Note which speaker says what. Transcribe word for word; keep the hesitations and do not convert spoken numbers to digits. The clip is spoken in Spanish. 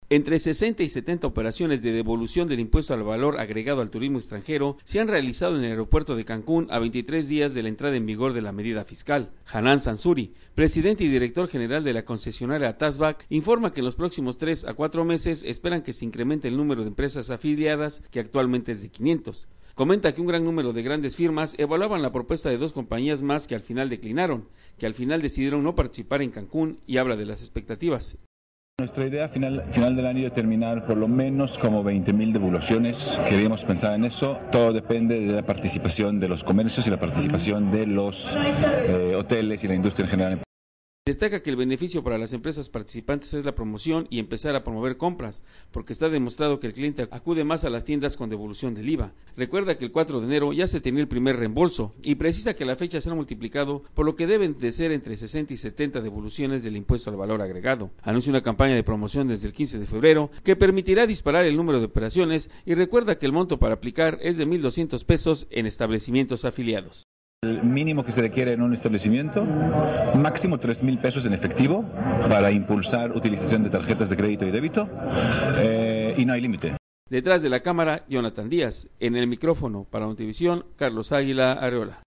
Speaker 1: Entre sesenta y setenta operaciones de devolución del impuesto al valor agregado al turismo extranjero se han realizado en el aeropuerto de Cancún a veintitrés días de la entrada en vigor de la medida fiscal. Hanan Sansuri, presidente y director general de la concesionaria TASVAC, informa que en los próximos tres a cuatro meses esperan que se incremente el número de empresas afiliadas, que actualmente es de quinientos. Comenta que un gran número de grandes firmas evaluaban la propuesta de dos compañías más que al final declinaron, que al final decidieron no participar en Cancún, y habla de las expectativas.
Speaker 2: Nuestra idea final, final del año es terminar por lo menos como veinte mil devoluciones. Queríamos pensar en eso. Todo depende de la participación de los comercios y la participación de los eh, hoteles y la industria en general.
Speaker 1: Destaca que el beneficio para las empresas participantes es la promoción y empezar a promover compras, porque está demostrado que el cliente acude más a las tiendas con devolución del I V A. Recuerda que el cuatro de enero ya se tenía el primer reembolso y precisa que la fecha se ha multiplicado, por lo que deben de ser entre sesenta y setenta devoluciones del impuesto al valor agregado. Anuncia una campaña de promoción desde el quince de febrero que permitirá disparar el número de operaciones, y recuerda que el monto para aplicar es de mil doscientos pesos en establecimientos afiliados.
Speaker 2: El mínimo que se requiere en un establecimiento, máximo tres mil pesos en efectivo para impulsar utilización de tarjetas de crédito y débito, eh, y no hay límite.
Speaker 1: Detrás de la cámara, Jonathan Díaz. En el micrófono para Univisión, Carlos Águila Areola.